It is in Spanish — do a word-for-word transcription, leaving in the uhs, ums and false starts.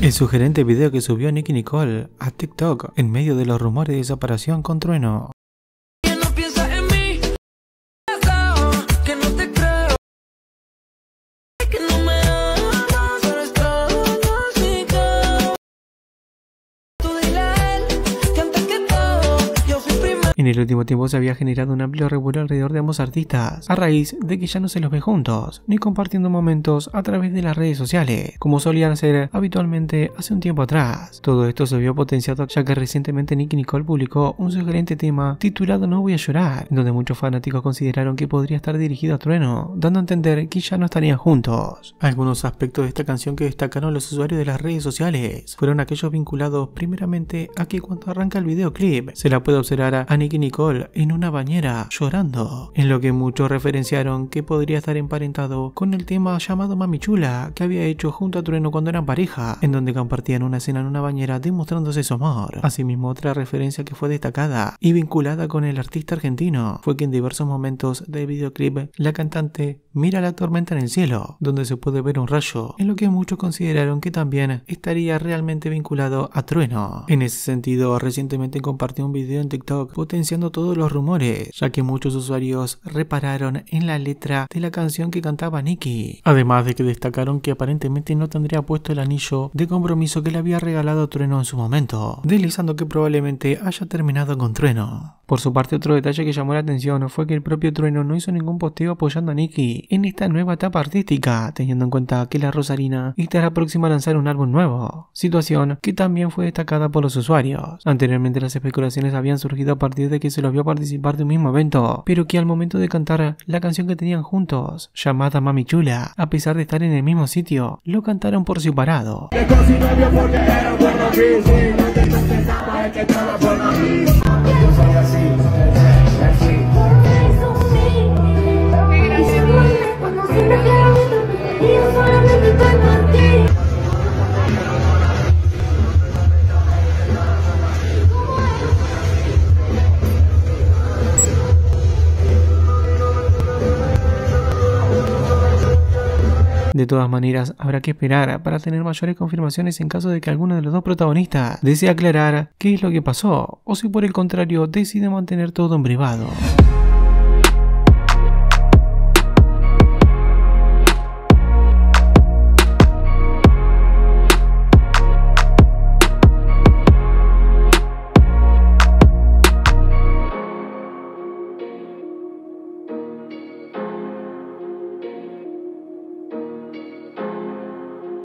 El sugerente video que subió Nicki Nicole a TikTok en medio de los rumores de separación con Trueno. En el último tiempo se había generado un amplio revuelo alrededor de ambos artistas, a raíz de que ya no se los ve juntos, ni compartiendo momentos a través de las redes sociales, como solían hacer habitualmente hace un tiempo atrás. Todo esto se vio potenciado ya que recientemente Nicki Nicole publicó un sugerente tema titulado No voy a llorar, en donde muchos fanáticos consideraron que podría estar dirigido a Trueno, dando a entender que ya no estarían juntos. Algunos aspectos de esta canción que destacaron los usuarios de las redes sociales fueron aquellos vinculados primeramente a que cuando arranca el videoclip se la puede observar a Nicki Nicole en una bañera llorando, en lo que muchos referenciaron que podría estar emparentado con el tema llamado Mami Chula que había hecho junto a Trueno cuando eran pareja, en donde compartían una escena en una bañera demostrándose su amor. Asimismo, otra referencia que fue destacada y vinculada con el artista argentino fue que en diversos momentos del videoclip la cantante mira la tormenta en el cielo, donde se puede ver un rayo, en lo que muchos consideraron que también estaría realmente vinculado a Trueno. En ese sentido, recientemente compartió un video en TikTok potenciando todos los rumores, ya que muchos usuarios repararon en la letra de la canción que cantaba Nicki, además de que destacaron que aparentemente no tendría puesto el anillo de compromiso que le había regalado Trueno en su momento, deslizando que probablemente haya terminado con Trueno. Por su parte, otro detalle que llamó la atención fue que el propio Trueno no hizo ningún posteo apoyando a Nicki en esta nueva etapa artística, teniendo en cuenta que la Rosarina estará próxima a lanzar un álbum nuevo, situación que también fue destacada por los usuarios. Anteriormente las especulaciones habían surgido a partir de que se los vio participar de un mismo evento, pero que al momento de cantar la canción que tenían juntos, llamada Mami Chula, a pesar de estar en el mismo sitio, lo cantaron por separado. De todas maneras, habrá que esperar para tener mayores confirmaciones en caso de que alguno de los dos protagonistas desee aclarar qué es lo que pasó, o si por el contrario decide mantener todo en privado.